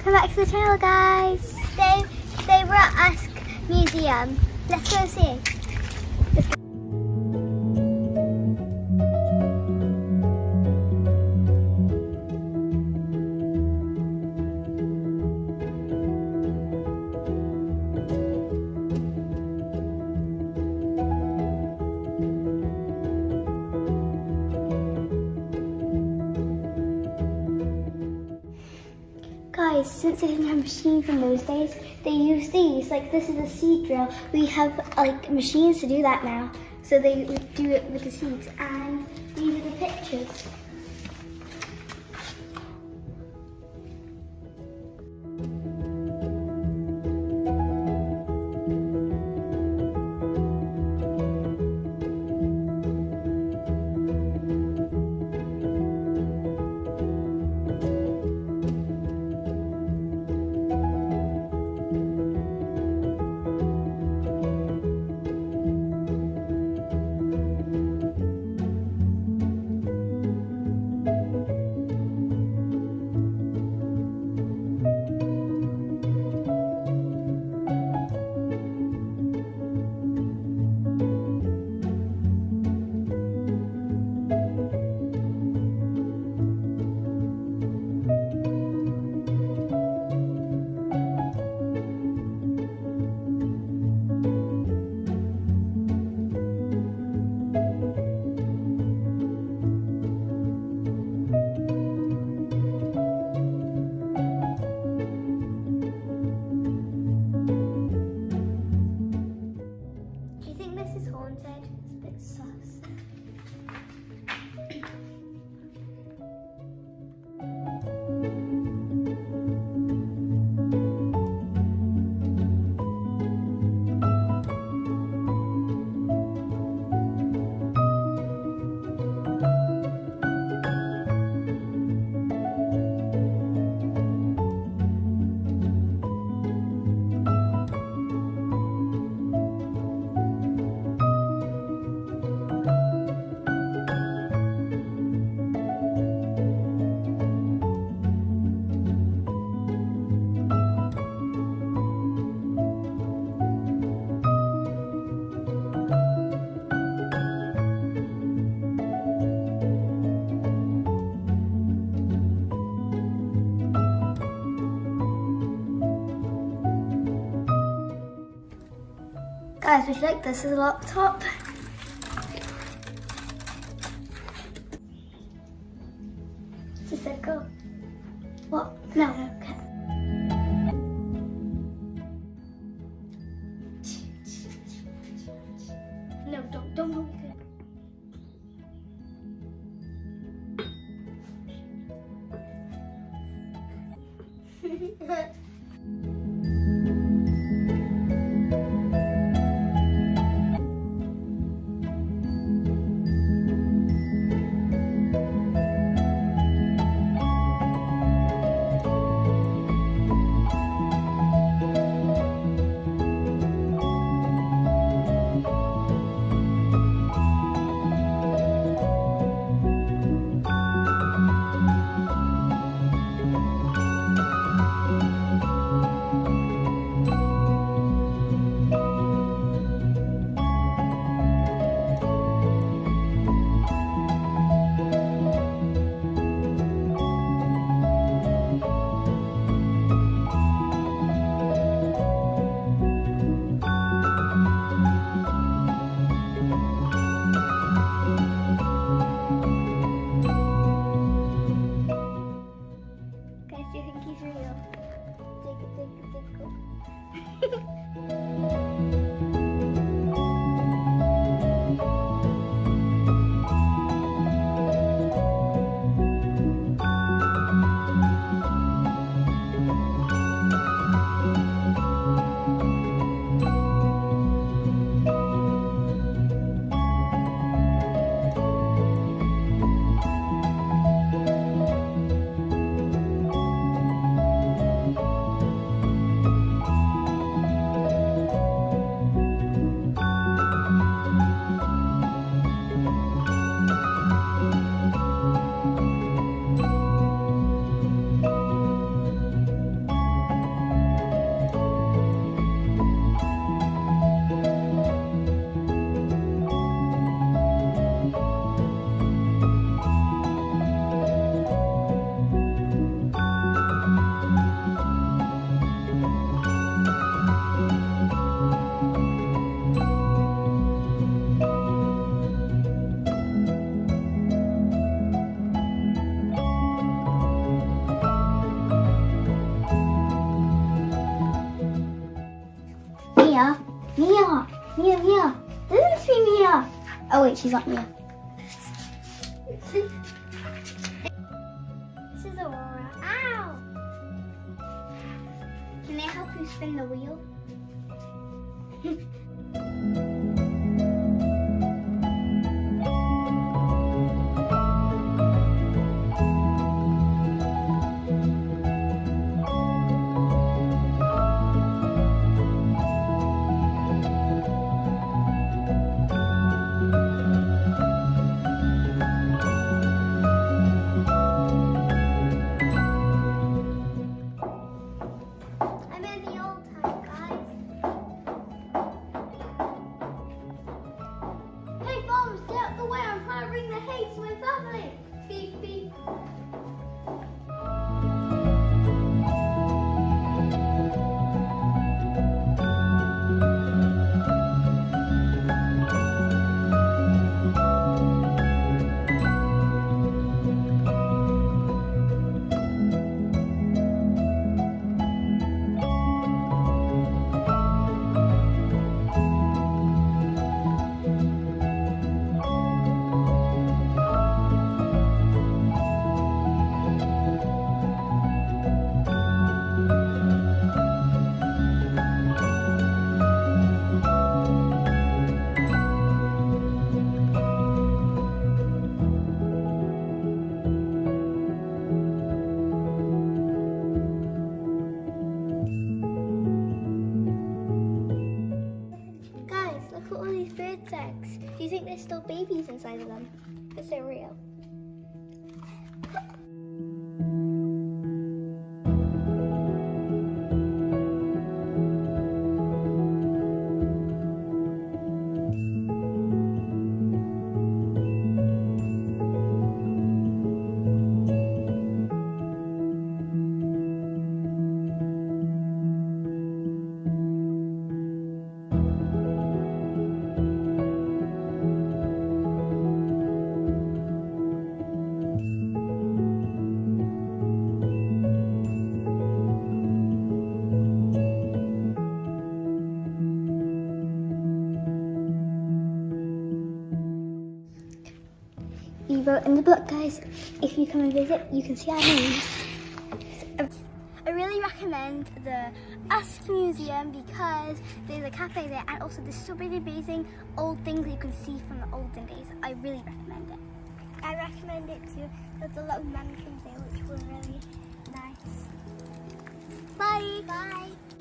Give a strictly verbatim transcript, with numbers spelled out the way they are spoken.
Welcome back to the channel, guys. Today, today we're at Usk Museum. Let's go see. Let's go. Guys, since they didn't have machines in those days, they used these. Like, this is a seed drill. We have like machines to do that now. So they would do it with the seeds. And these are the pictures. Guys, would you like this as a laptop? This is so cool. What? No. Okay. No, don't, don't move it. Mia. Mia. Mia, Mia. Listen to me, Mia. Oh wait, she's not Mia. This is Aurora. Ow! Can I help you spin the wheel? Eggs. Do you think there's still babies inside of them? Because they're real. We wrote in the book, guys, if you come and visit, you can see our names. So, I really recommend the Usk Museum because there's a cafe there and also there's so many amazing old things you can see from the olden days. I really recommend it. I recommend it too. There's a lot of mannequins there which were really nice. Bye! Bye!